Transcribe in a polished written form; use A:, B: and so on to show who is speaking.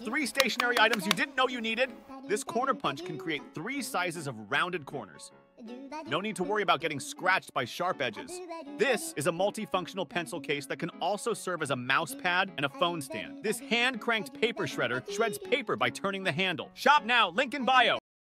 A: 3 stationary items you didn't know you needed. This corner punch can create 3 sizes of rounded corners. No need to worry about getting scratched by sharp edges. This is a multifunctional pencil case that can also serve as a mouse pad and a phone stand. This hand-cranked paper shredder shreds paper by turning the handle. Shop now, link in bio.